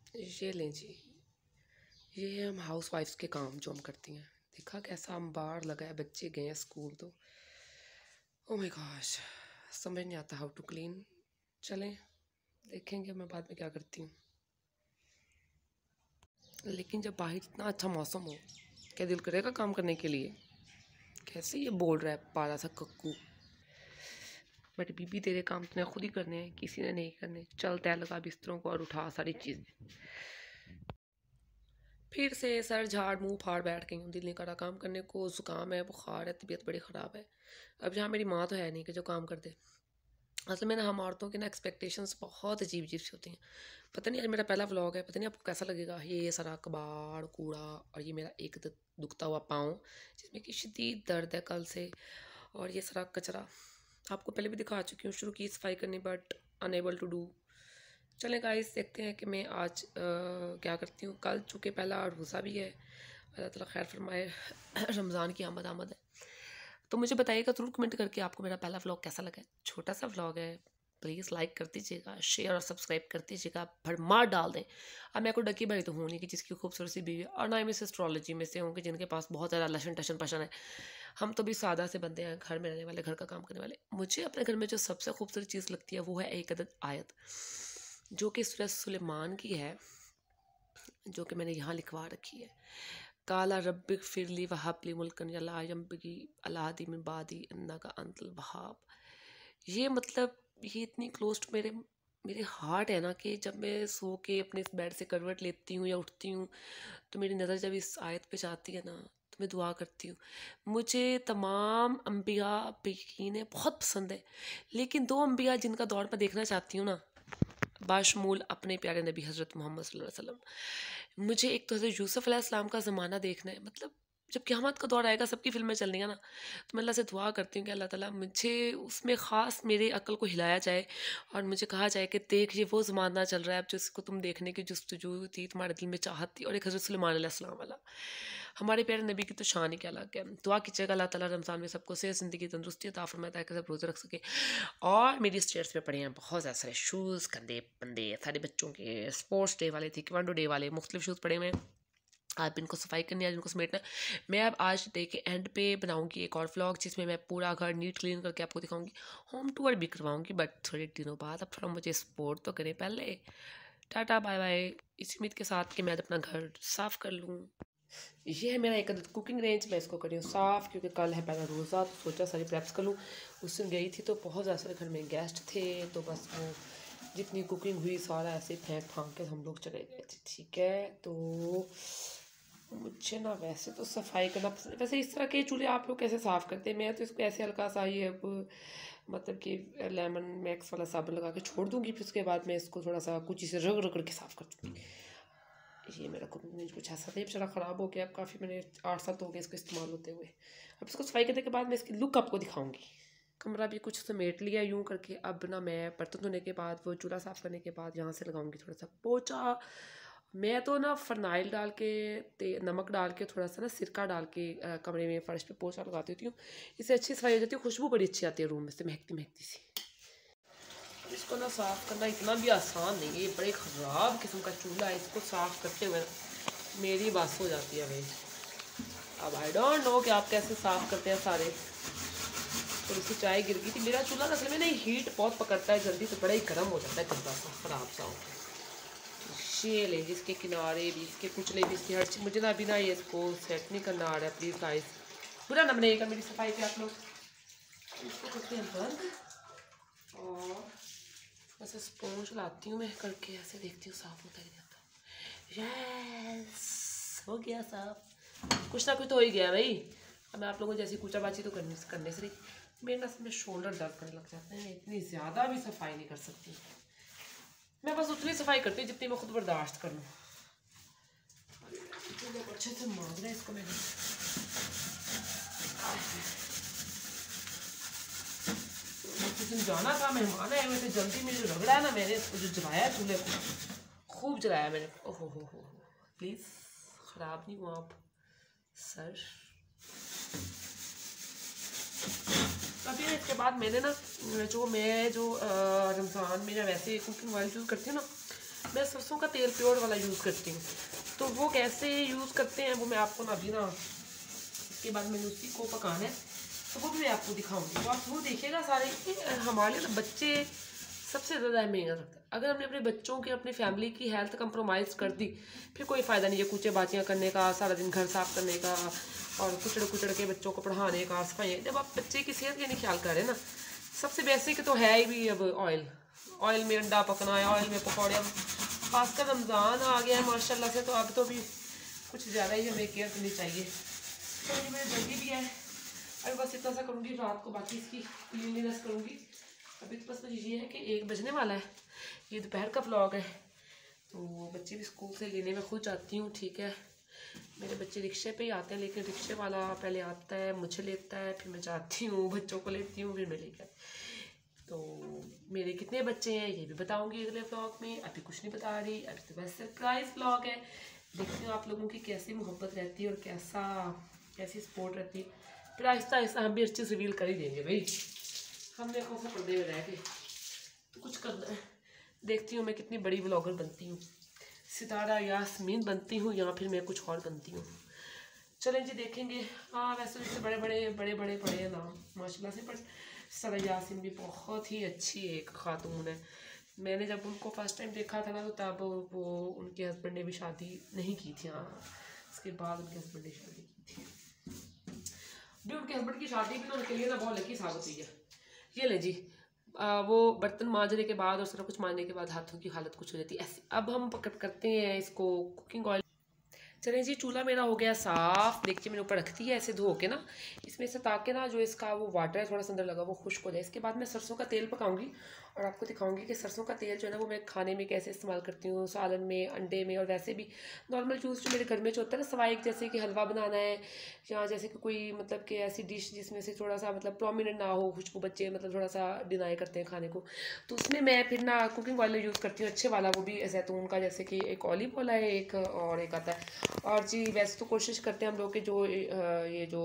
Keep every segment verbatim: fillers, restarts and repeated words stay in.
ये लें जी, ये है हम हाउस वाइफ्स के काम जो हम करती हैं। देखा कैसा अंबार लगा है, बच्चे गए हैं स्कूल तो ओ माय गॉश, समझ नहीं आता हाउ टू क्लीन। चलें देखेंगे मैं बाद में क्या करती हूँ। लेकिन जब बाहर इतना अच्छा मौसम हो, क्या दिल करेगा काम करने के लिए? कैसे ये बोल रहा है पारा सा कक्कू। बट बीबी तेरे काम तुमने खुद ही करने हैं, किसी ने नहीं करने। चल तय लगा बिस्तरों को और उठा सारी चीज़ें। फिर से सर झाड़ मुंह फाड़ बैठ गई हूँ, दिल नहीं करा काम करने को। जुकाम है, बुखार है, तबीयत बड़ी ख़राब है। अब यहाँ मेरी माँ तो है नहीं कि जो काम कर दे। असल में ना हम औरतों की ना एक्सपेक्टेशंस बहुत अजीब अजीब सी होती हैं। पता नहीं आज मेरा पहला व्लॉग है, पता नहीं आपको कैसा लगेगा। ये ये सारा कबाड़ कूड़ा और ये मेरा एक दुखता हुआ पाँव जिसमें कि शदीद दर्द है कल से, और ये सारा कचरा आपको पहले भी दिखा चुकी हूँ। शुरू की सफाई करनी बट अनएबल टू डू। चलें गाइस देखते हैं कि मैं आज आ, क्या करती हूँ। कल चूँकि पहला रोज़ा भी है, अल्लाह ताला खैर फरमाए, रमज़ान की आमद आमद है। तो मुझे बताइएगा ज़रूर कमेंट करके आपको मेरा पहला व्लॉग कैसा लगा है। छोटा सा व्लॉग है, प्लीज़ लाइक कर दीजिएगा, शेयर और सब्सक्राइब कर दीजिएगा, भरमार डाल दें। अब मैं कोई डकी भरी तो हूँ नहीं कि जिसकी खूबसूरत सी बीवी, और ना ही मैं एस्ट्रोलॉजी में से हूँ कि जिनके पास बहुत ज़्यादा लशन टशन पशन है। हम तो भी सादा से बंदे हैं, घर में रहने वाले, घर का काम करने वाले। मुझे अपने घर में जो सबसे खूबसूरत चीज़ लगती है वो है एक अदद आयत, जो कि सूरह सुलेमान की है, जो कि मैंने यहाँ लिखवा रखी है। काला रब्बिक फिरली वहाबली मुल्कन यम्बगी अलादी मिन बादी अन्ना का अंतल वहाब। ये मतलब ये इतनी क्लोज टू मेरे मेरे हार्ट है ना कि जब मैं सो के अपने इस बेड से करवट लेती हूँ या उठती हूँ तो मेरी नज़र जब इस आयत पे जाती है ना तो मैं दुआ करती हूँ। मुझे तमाम अम्बिया बेयकीन बहुत पसंद है, लेकिन दो अम्बिया जिनका दौर मैं देखना चाहती हूँ ना, बाशमूल अपने प्यारे नबी हज़रत मोहम्मद सल्लल्लाहु अलैहि वसल्लम। मुझे एक तो हज़रत यूसुफ़ अलैहिस्सलाम का ज़माना देखना है। मतलब जब क़यामत का दौर आएगा, सबकी फिल्में चलनी है ना, तो मैं अल्लाह से दुआ करती हूँ कि अल्लाह ताला मुझे उसमें ख़ास मेरे अक्ल को हिलाया जाए और मुझे कहा जाए कि देख ये वो ज़माना चल रहा है अब जिसको तुम देखने की जुस्तजू थी, तुम्हारे दिल में चाहत थी। और एक हज़रत सुलेमान अलैहिस्सलाम वाला, हमारे प्यारे नबी की तो शान ही क्या अलग है। दुआ कीजिएगा अल्लाह ताला रमज़ान में सबको सेहत ज़िंदगी तंदुरुस्ती अता फरमाए ताकि सब रोज़े रख सके। और मेरी स्टेयर्स पे पड़े हैं बहुत ज़्यादा सारे शूज़, कंधे पंदे सारे बच्चों के, स्पोर्ट्स डे वाले थे, कमांडो डे वाले, मुख्तलिफ शूज़ पड़े हुए हैं। आज भी इनको सफाई करनी है, आज इनको समेटना है। मैं अब आज डे के एंड पे बनाऊंगी एक और व्लॉग जिसमें मैं पूरा घर नीट क्लीन करके आपको दिखाऊंगी, होम टूर भी करवाऊंगी, बट थोड़े दिनों बाद। अब थोड़ा मुझे सपोर्ट तो करें पहले। टाटा बाय बाय, इस उम्मीद के साथ कि मैं अपना घर साफ़ कर लूँ। ये है मेरा एक अदद कुकिंग रेंज, मैं इसको कर रही हूँ साफ़ क्योंकि कल है पहला रोज़ा, तो सोचा सारी प्रेप्स कर लूँ। उस दिन गई थी तो बहुत ज़्यादा सारे घर में गेस्ट थे, तो बस वो जितनी कुकिंग हुई सारा ऐसे फेंक फांक के हम लोग चले गए थे। ठीक है, तो मुझे ना वैसे तो सफाई करना पसंद। वैसे इस तरह के चूल्हे आप लोग कैसे साफ़ करते हैं? मैं तो इसको ऐसे हल्का सा ये अब मतलब कि लेमन मैक्स वाला साबुन लगा के छोड़ दूँगी, फिर उसके बाद मैं इसको थोड़ा सा कुछ से रगड़ रगड़ के साफ़ कर दूँगी। ये मेरा कुकिंग रेंज कुछ ऐसा था, बेचारा ख़राब हो गया। अब काफ़ी मैंने आठ साल तो हो गए इसको इस्तेमाल होते हुए। अब इसको सफाई करने के बाद मैं इसकी लुक आपको दिखाऊंगी। कमरा भी कुछ समेट लिया यूँ करके। अब ना मैं बर्तन धोने के बाद, वो चूल्हा साफ़ करने के बाद यहाँ से लगाऊंगी थोड़ा सा पोछा। मैं तो ना फरनाइल डाल के, ते नमक डाल के, थोड़ा सा ना सिरका डाल के आ, कमरे में फ़र्श पे पोछा लगा देती हूँ। इससे अच्छी सफाई हो जाती है, खुशबू बड़ी अच्छी आती है रूम में से, महकती महकती सी। इसको ना साफ़ करना इतना भी आसान नहीं है, ये बड़े ख़राब किस्म का चूल्हा है। इसको साफ़ करते हुए मेरी बस हो जाती है भाई। अब आई डोंट नो कि आप कैसे साफ़ करते हैं सारे। थोड़ी सी चाय गिर गई थी। मेरा चूल्हा असल में ना हीट बहुत पकड़ता है जल्दी, तो बड़ा ही गर्म हो जाता है, गंदा सा ख़राब सा हो। ये ले जिसके किनारे भी, इसके कुचले भी, इसकी हर चीज़। मुझे ना अभी ना ये इसको सेट नहीं करना आ रहा है, प्लीज़ गाइस बुरा ना बनेगा मेरी सफाई पे आप लोग। इसको करते हैं बंद और बस स्पॉन्ज लाती हूँ मैं करके, ऐसे देखती हूँ साफ़ होता ही जाता। यस हो गया साफ, कुछ ना कुछ तो हो ही गया भाई। अब मैं आप लोगों को जैसी कूचा बाची तो करने करने से नहीं, मेरे ना में शोल्डर दर्द करने लग जाते हैं। इतनी ज़्यादा भी सफाई नहीं कर सकती मैं, बस उतनी सफाई करती हूँ जितनी मैं खुद बर्दाश्त कर लूँ। अच्छे से मांग रहे हैं इसको मैंने। जिस दिन जाना था मेहमान आए हुए थे, जल्दी में जो रगड़ा है ना मैंने, इसको जो जलाया है चूल्हे को, खूब जलाया मैंने। ओहो हो हो प्लीज़ ख़राब नहीं हुआ आप सर। अभी इसके बाद मैंने ना जो मैं जो रमज़ान में या वैसे कुकिंग ऑयल यूज़ करती हूँ ना, मैं सरसों का तेल प्योर वाला यूज़ करती हूँ। तो वो कैसे यूज़ करते हैं वो मैं आपको ना अभी ना, इसके बाद मैंने उसी को पकाना है तो वो भी मैं आपको दिखाऊंगी। तो आप वो देखिएगा सारे कि हमारे ना बच्चे सबसे ज़्यादा अहमियत रखते हैं। अगर हमने अपने बच्चों की, अपनी फैमिली की हेल्थ कंप्रोमाइज़ कर दी, फिर कोई फ़ायदा नहीं है कूचे बाचियाँ करने का, सारा दिन घर साफ करने का और कुचड़ कुचड़ के बच्चों को पढ़ाने का, सफाई। जब आप बच्चे की सेहत का नहीं ख्याल कर रहे ना, सबसे बेसिक तो है ही भी अब ऑयल। ऑयल में अंडा पकना है, ऑयल में पकौड़े। अब खासकर रमज़ान आ गया है माशाल्लाह से, तो अब तो भी कुछ ज़्यादा ही हमें केयर करनी चाहिए। तो ये मेरी जल्दी भी है, अभी बस इतना सा करूँगी, रात को बाकी इसकी क्लीनिनेस करूँगी। अभी तो बस मुझे ये है कि एक बजने वाला है, ये दोपहर का व्लॉग है। तो बच्चे भी स्कूल से लेने में खुद जाती हूँ, ठीक है। मेरे बच्चे रिक्शे पे ही आते हैं, लेकिन रिक्शे वाला पहले आता है, मुझे लेता है, फिर मैं जाती हूँ, बच्चों को लेती हूँ, फिर मैं लेकर। तो मेरे कितने बच्चे हैं ये भी बताऊँगी अगले व्लॉग में। अभी कुछ नहीं बता रही, अभी तो बस सरप्राइज़ व्लॉग है। देखती हूँ आप लोगों की कैसी मोहब्बत रहती है और कैसा कैसी सपोर्ट रहती है। फिर आहिस्ता आहिस्ता हम भी अच्छे से रिवील कर ही देंगे भाई, हमने कौन सा पर्दे में रह के तो कुछ करना है। देखती हूँ मैं कितनी बड़ी ब्लॉगर बनती हूँ, सितारा यास्मीन बनती हूँ या फिर मैं कुछ और बनती हूँ। चलें जी देखेंगे। हाँ वैसे वैसे बड़े बड़े बड़े बड़े बड़े नाम माशाल्लाह से, पर सितारा यास्मीन भी बहुत ही अच्छी एक खातून है। मैंने जब उनको फर्स्ट टाइम देखा था ना, तो तब वो उनके हस्बैंड ने भी शादी नहीं की थी। हाँ उसके बाद उनके हस्बैंड ने शादी की थी। भी उनके हस्बैंड की शादी भी ना उनके लिए ना बहुत लकी साबित हुई है। ये ले जी, आ, वो बर्तन मांजने के बाद और सारा कुछ मांजने के बाद हाथों की हालत कुछ हो जाती है ऐसी। अब हम पकड़ करते हैं इसको कुकिंग ऑयल। चलिए जी, चूल्हा मेरा हो गया साफ़। देखिए मैंने ऊपर रख दी है ऐसे धो के ना, इसमें से ताकि ना जो इसका वो वाटर है थोड़ा सा अंदर लगा वो खुश्क हो जाए। इसके बाद मैं सरसों का तेल पकाऊंगी और आपको दिखाऊंगी कि सरसों का तेल जो है ना वो मैं खाने में कैसे इस्तेमाल करती हूँ, सालन में, अंडे में, और वैसे भी नॉर्मल यूज़ जो मेरे घर में जो होता है ना, सवाई जैसे कि हलवा बनाना है या जैसे कि कोई मतलब कि ऐसी डिश जिसमें से थोड़ा सा मतलब प्रोमिनेंट ना हो खुशबू, बच्चे मतलब थोड़ा सा डिनाई करते हैं खाने को, तो उसमें मैं फिर ना कुकिंग ऑयल यूज़ करती हूँ अच्छे वाला, वो भी जैतून का। जैसे कि एक ऑलिव ऑयल है, एक और एक आता है। और जी वैसे तो कोशिश करते हैं हम लोग कि जो ये जो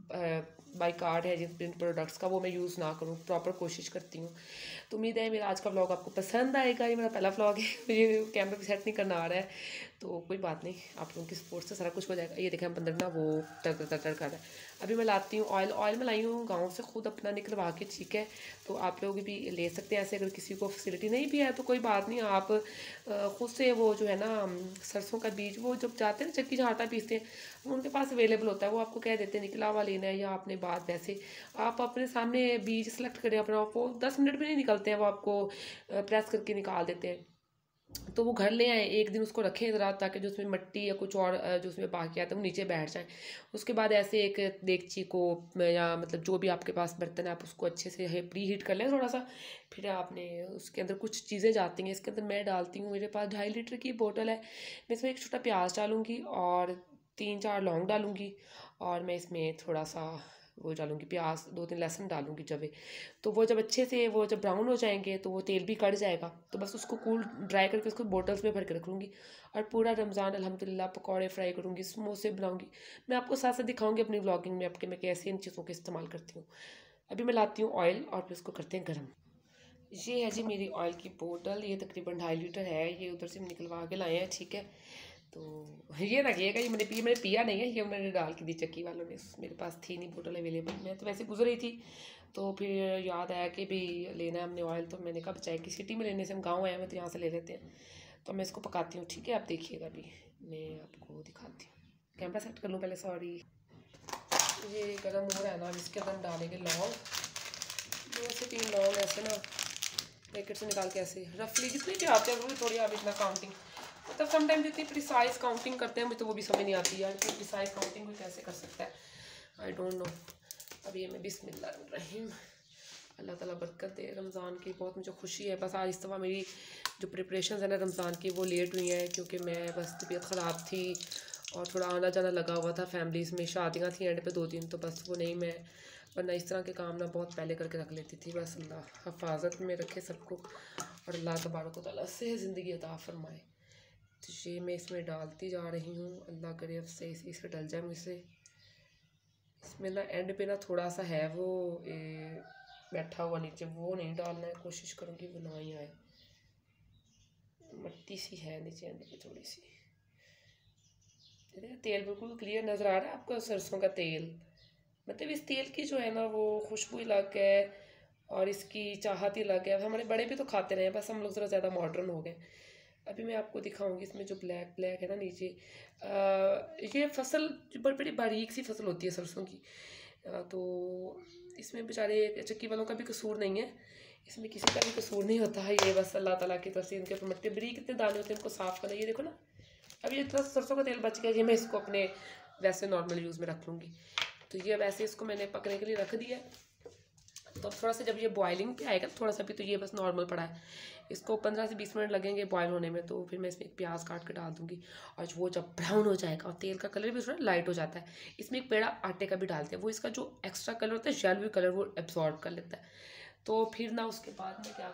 बाई कार्ड है जिन प्रिंट प्रोडक्ट्स का वो मैं यूज़ ना करूँ, प्रॉपर कोशिश करती हूँ। तो उम्मीद है मेरा आज का व्लॉग आपको पसंद आएगा। ये मेरा पहला व्लॉग है, मुझे कैमरा भी सेट नहीं करना आ रहा है, तो कोई बात नहीं, आप लोगों की सपोर्ट से सारा कुछ हो जाएगा। ये देखें हम अंदर ना वो तर तर तर कर रहा है। अभी मैं लाती हूँ ऑयल। ऑयल मैं लाई हूँ गाँव से खुद अपना निकलवा के, ठीक है। तो आप लोग भी ले सकते हैं ऐसे, अगर किसी को फैसिलिटी नहीं भी है तो कोई बात नहीं, आप खुद से वो जो है ना सरसों का बीज, वो जब जाते हैं ना चक्की झाटा पीसते हैं, वो उनके पास अवेलेबल होता है, वो आपको कह देते हैं निकला हुआ लेना है या आपने बात। वैसे आप अपने सामने बीज सेलेक्ट करें अपना, वो दस मिनट में नहीं निकलते हैं, वो आपको प्रेस करके निकाल देते हैं। तो वो घर ले आए, एक दिन उसको रखें ज़रा, ताकि जो उसमें मिट्टी या कुछ और जो उसमें बाकी आता है वो नीचे बैठ जाए। उसके बाद ऐसे एक देगची को या मतलब जो भी आपके पास बर्तन है आप उसको अच्छे से प्री हीट कर लें थोड़ा सा। फिर आपने उसके अंदर कुछ चीज़ें जाती हैं, इसके अंदर मैं डालती हूँ, मेरे पास ढाई लीटर की बोतल है, मैं इसमें एक छोटा प्याज डालूँगी और तीन चार लौंग डालूँगी, और मैं इसमें थोड़ा सा वो डालूँगी प्याज, दो तीन लहसुन डालूँगी जब। तो वो जब अच्छे से वो जब ब्राउन हो जाएंगे तो वो तेल भी कढ़ जाएगा, तो बस उसको कूल ड्राई करके उसको बोतल्स में भर के रख लूँगी। और पूरा रमज़ान अल्हम्दुलिल्लाह पकौड़े फ्राई करूँगी, समोसे बनाऊँगी। मैं आपको साथ साथ दिखाऊँगी अपनी व्लॉगिंग में आपके मैं कैसे इन चीज़ों का इस्तेमाल करती हूँ। अभी मैं लाती हूँ ऑयल और फिर उसको करते हैं गर्म। ये है जी मेरी ऑयल की बोतल, ये तकरीबन ढाई लीटर है, ये उधर से निकलवा के लाए हैं, ठीक है। तो ये ना कहिएगा ये मैंने पिया, मैंने पिया नहीं है, ये उन्होंने डाल के दी चक्की वालों ने, मेरे पास थी नहीं बोतल अवेलेबल। मैं तो वैसे गुजर रही थी तो फिर याद आया कि भी लेना है हमने ऑयल, तो मैंने कहा बचाए कि सिटी में लेने से, हम गाँव आए हैं तो यहाँ से ले लेते हैं। तो मैं इसको पकाती हूँ, ठीक है। आप देखिएगा, अभी मैं आपको दिखाती हूँ। कैमरा सेट कर लूँ पहले, सॉरी। ये गर्म हो रहा है ना, अब इसके अंदर हम डालेंगे लौंग, दो से तीन लौंग ऐसे ना पैकेट से निकाल के ऐसे रफली जितने भी आते हैं वो थोड़ी, आप इतना काउंटिंग मतलब समटाइम जितनी प्रिसाइज काउंटिंग करते हैं मुझे तो वो भी समझ नहीं आती यार, इतनी प्रिसाइज काउंटिंग कोई कैसे कर सकता है, आई डोंट नो। अब ये मैं बिस्मिल्लाहिर्रहमानिर्रहीम, अल्लाह ताला बरकत दे रमज़ान की। बहुत मुझे खुशी है, बस आज इस दफ़ा मेरी जो प्रिपरेशन है ना रमज़ान की वो लेट हुई हैं, क्योंकि मैं बस तबीयत ख़राब थी और थोड़ा आना जाना लगा हुआ था, फैमिलीज़ में शादियाँ थी एंड पे दो दिन, तो बस वो नहीं, मैं वरना इस तरह के काम ना बहुत पहले करके रख लेती थी। बस अल्लाह हिफाजत में रखे सबको और अल्लाह तबारक व तआला से ज़िंदगी अता फरमाए। तो ये मैं इसमें डालती जा रही हूँ, अल्लाह करे अब सही से इस पर डल जाए मुझसे। इसमें ना एंड पे ना थोड़ा सा है वो ए, बैठा हुआ नीचे, वो नहीं डालना है, कोशिश करूँगी वो ना ही आए। मट्टी सी है नीचे अंदर की थोड़ी सी। तेल बिल्कुल क्लियर नज़र आ रहा है आपको, सरसों का तेल। मतलब इस तेल की जो है ना वो खुशबू अलग है और इसकी चाहत ही अलग है। अब हमारे बड़े भी तो खाते रहे, बस हम लोग ज़रा ज़्यादा मॉडर्न हो गए। अभी मैं आपको दिखाऊंगी इसमें जो ब्लैक ब्लैक है ना नीचे, आ, ये फसल बड़ी बड़ी बारीक सी फसल होती है सरसों की। आ, तो इसमें बेचारे चक्की वालों का भी कसूर नहीं है, इसमें किसी का भी कसूर नहीं होता है। ये बस अल्लाह ताला की तरफ से इनके ऊपर मट्टी बरीक कितने दाने होते हैं, इनको साफ़ करना। ये देखो ना, अब ये थोड़ा सरसों का तेल बच गया, ये मैं इसको अपने वैसे नॉर्मल यूज़ में रख लूँगी। तो ये वैसे इसको मैंने पकने के लिए रख दिया। तो अब थोड़ा सा जब ये बॉइलिंग पे आएगा थोड़ा सा भी, तो ये बस नॉर्मल पड़ा है, इसको पंद्रह से बीस मिनट लगेंगे बॉयल होने में। तो फिर मैं इसमें एक प्याज काट के डाल दूँगी और वो जब ब्राउन हो जाएगा और तेल का कलर भी थोड़ा लाइट हो जाता है, इसमें एक पेड़ा आटे का भी डालते हैं, वो इसका जो एक्स्ट्रा कलर होता है येलोवी कलर वो एब्जॉर्ब कर लेता है। तो फिर ना उसके बाद मैं क्या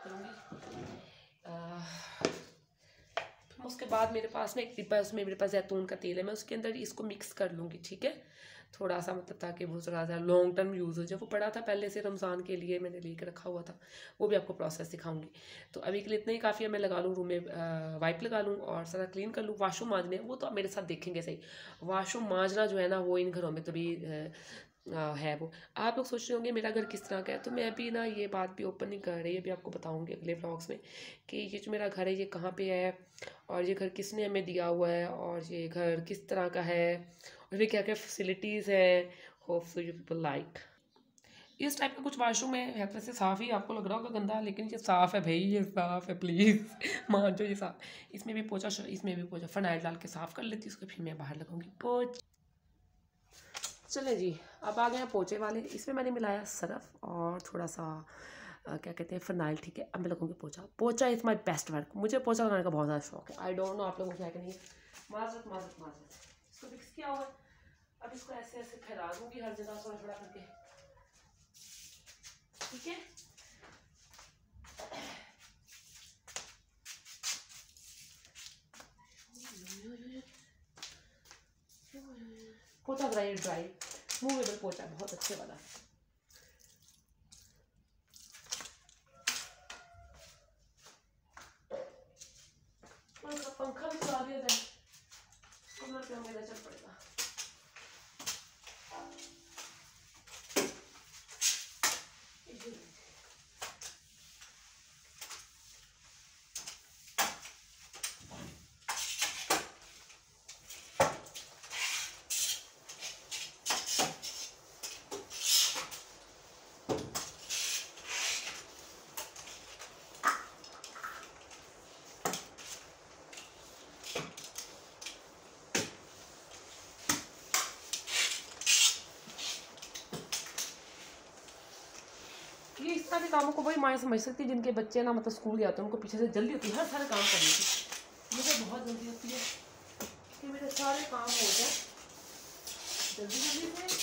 करूँगी, उसके बाद मेरे पास ना एक डिब्बा है, उसमें मेरे पास जैतून का तेल है, मैं उसके अंदर इसको मिक्स कर लूँगी। ठीक है, थोड़ा सा, मतलब ताकि वो थोड़ा सा लॉन्ग टर्म यूज़ हो जाए। वो पड़ा था पहले से रमज़ान के लिए, मैंने लेकर रखा हुआ था, वो भी आपको प्रोसेस दिखाऊंगी। तो अभी के लिए इतना ही काफ़ी है। मैं लगा लूँ रूम में, वाइप लगा लूँ और सारा क्लीन कर लूँ। वाशरूम मांजने वो तो आप मेरे साथ देखेंगे सही, वाशरूम मांजना जो है ना वो इन घरों में तो भी है। वो आप लोग सोच रहे होंगे मेरा घर किस तरह का है, तो मैं अभी ना ये बात भी ओपन नहीं कर रही, अभी आपको बताऊंगी अगले व्लॉग्स में कि ये जो मेरा घर है ये कहाँ पे है और ये घर किसने हमें दिया हुआ है और ये घर किस तरह का है और ये क्या क्या फैसिलिटीज़ हैं। Hope so you people like. इस टाइप का कुछ वाशरूम है, है वैसे साफ़ ही, आपको लग रहा होगा गंदा, लेकिन ये साफ़ है भाई, ये साफ़ है, प्लीज़ मान जो ये साफ़। इसमें भी पोछा, इसमें भी पोछा, फनाइल डाल के साफ़ कर लेती, उसको फिर मैं बाहर लगाऊंगी पोछ। चले जी, अब आ गए हैं पोछे वाले। इसमें मैंने मिलाया सरफ और थोड़ा सा आ, क्या कहते हैं फनाइल। ठीक है, अब मैं लगूंगी पोछा। पोछा इज़ माई बेस्ट वर्क, मुझे पोछा लगाने का बहुत ज़्यादा शौक है। आई डोंट नो आप लोगों को है कि नहीं। माजरत माजरत माजरत, इसको फिक्स किया हुआ है। अब इसको ऐसे ऐसे फैला दूंगी हर जगह थोड़ा थोड़ा करके। ठीक है, पोछा ड्राई ड्राई मूवेबल पोछा बहुत अच्छे वाला। पंखा भी चला दिया जाए, कूलर पे मेरा चल पड़ेगा। ये इस तरह के कामों को वही माएँ समझ सकती है जिनके बच्चे ना मतलब स्कूल जाते हैं, उनको पीछे से जल्दी होती है हर सारे काम करने की। मुझे बहुत जल्दी होती है कि मेरे सारे काम हो जाए जल्दी जल्दी से।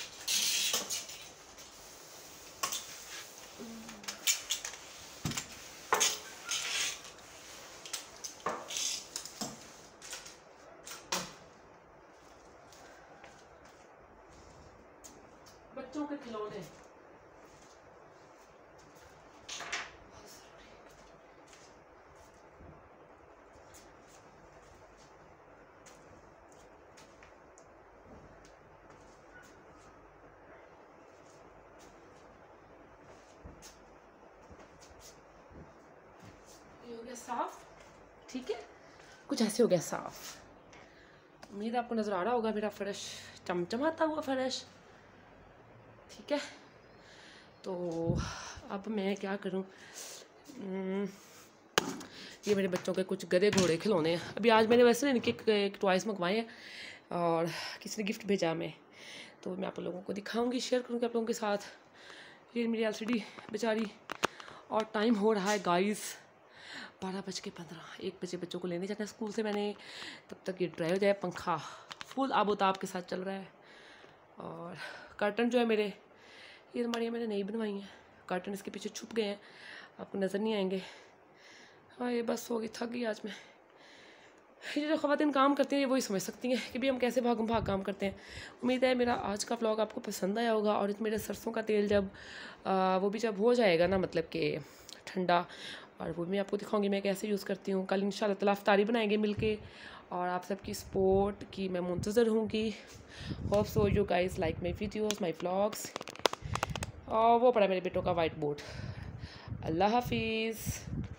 बच्चों के खिलौने हो गया साफ। ठीक है, कुछ ऐसे हो गया साफ। उम्मीद आपको नज़र आ रहा होगा मेरा फर्श चमचमाता हुआ फर्श। ठीक है, तो अब मैं क्या करूं, ये मेरे बच्चों के कुछ गधे घोड़े खिलौने हैं। अभी आज मैंने वैसे इनके एक टॉयस मंगवाए हैं और किसी ने गिफ्ट भेजा मैं, तो मैं आप लोगों को दिखाऊंगी, शेयर करूँगी आप लोगों के साथ। ये मेरी एलसीडी बेचारी, और टाइम हो रहा है गाइस बारह बज के पंद्रह, एक बजे बच्चों को लेने जाना है स्कूल से मैंने। तब तक ये ड्राई हो जाए, पंखा फुल आबोताब के साथ चल रहा है। और कर्टन जो है मेरे, ये अलमारियाँ मैंने नहीं बनवाई हैं, कर्टन इसके पीछे छुप गए हैं, आपको नज़र नहीं आएंगे। हाँ ये बस हो गई, थक गई आज मैं। ये जो ख़वातीन काम करती हैं वही समझ सकती हैं कि भी हम कैसे भागम भाग काम करते हैं। उम्मीद है मेरा आज का व्लॉग आपको पसंद आया होगा। और मेरे सरसों का तेल जब आ, वो भी जब हो जाएगा ना, मतलब कि ठंडा और वो भी मैं आपको दिखाऊंगी मैं कैसे यूज़ करती हूँ। कल इंशाल्लाह ताला इफ्तारी बनाएंगे मिलके, और आप सबकी सपोर्ट की मैं मुंतज़र होंगी। Hope so you guys like my videos, my vlogs. और वो पड़ा मेरे बेटों का वाइट बोर्ड। अल्लाह हाफिज़।